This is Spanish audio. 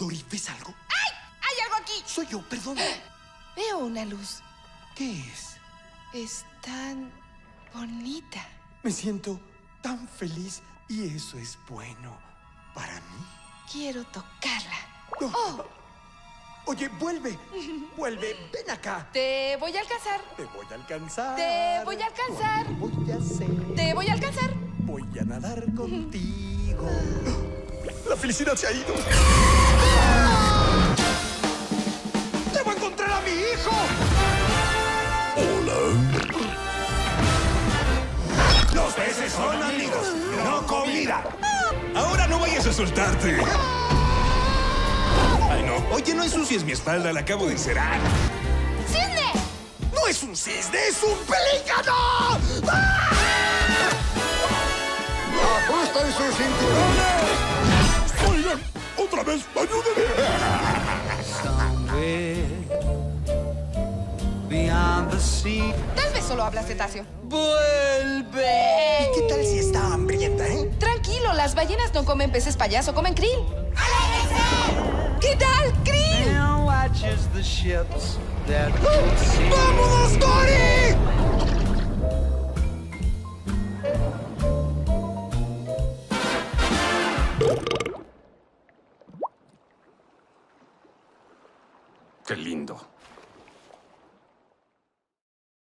Dory, ¿ves algo? ¡Ay! ¡Hay algo aquí! Soy yo, perdón. Veo una luz. ¿Qué es? Es tan bonita. Me siento tan feliz y eso es bueno para mí. Quiero tocarla. No. ¡Oh! Oye, vuelve. Vuelve. Ven acá. Te voy a alcanzar. Te voy a alcanzar. Te voy a alcanzar. Voy a hacer. Te voy a alcanzar. Voy a nadar contigo. La felicidad se ha ido. ¡Debo encontrar a mi hijo! Hola. Los peces son amigos, no comida. Ahora no vayas a soltarte. Ay, no. Oye, no ensucies mi espalda, la acabo de encerar. ¡Cisne! ¡No es un cisne, es un pelícano! ¡Ah! ¡Ajusten sus cinturones! Oigan, otra vez, ayúdenme. Beyond the sea. Tal vez solo hablas cetáceo. ¡Vuelve! ¿Y qué tal si está hambrienta, Tranquilo, las ballenas no comen peces payaso, comen krill. ¿Qué tal, krill? Now watches the ships that go to sea. ¡Vámonos, Dory!